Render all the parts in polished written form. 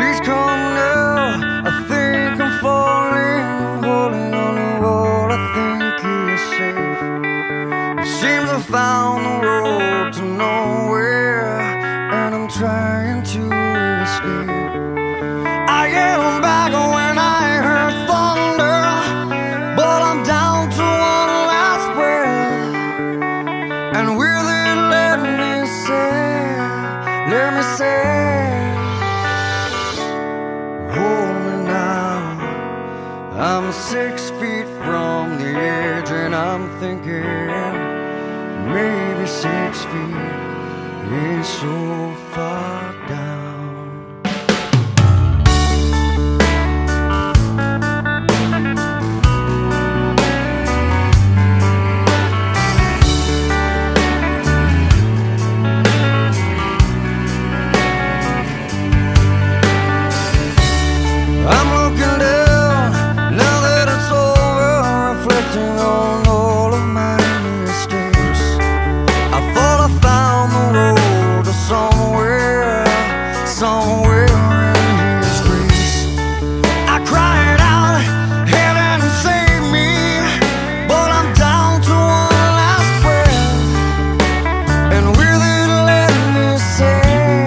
Please come now, I think I'm falling, holding on to what I think is safe. It seems I found the road to nowhere, and I'm trying to escape. I yelled back when I heard thunder, but I'm down to one last breath. And will it let me say, hold me now. I'm 6 feet from the edge, and I'm thinking maybe 6 feet ain't so far down. I'm looking down, now that it's over, reflecting on all of my mistakes. I thought I found the road to somewhere in His grace. I cried out, heaven save me, but I'm down to one last breath. And will it let me say,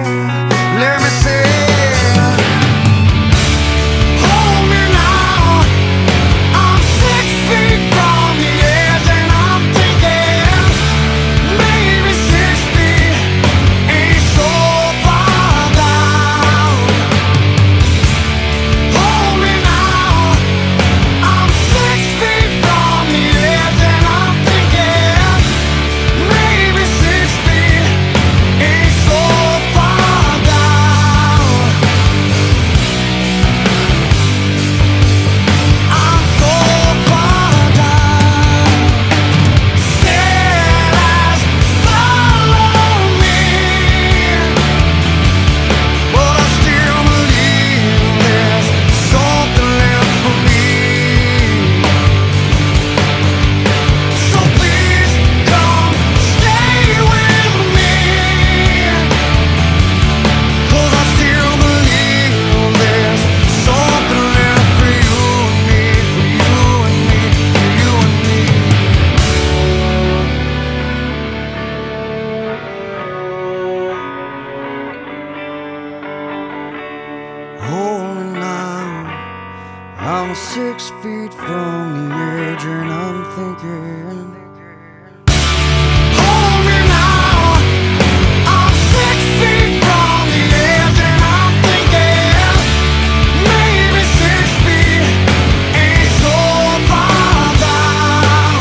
hold me now. I'm 6 feet from the edge, and I'm thinking, hold me now. I'm 6 feet from the edge, and I'm thinking, maybe 6 feet ain't so far down.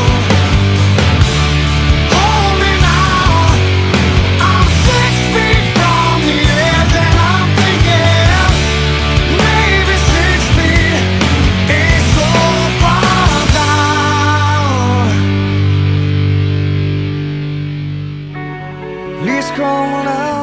Hold me now. I'm 6 feet from the edge, and I'm thinking, maybe 6 feet ain't so far down. Please come now.